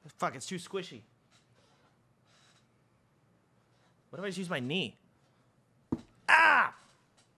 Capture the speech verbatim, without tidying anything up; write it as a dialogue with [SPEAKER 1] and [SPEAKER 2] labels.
[SPEAKER 1] Fuck, it's too squishy. What if I just use my knee?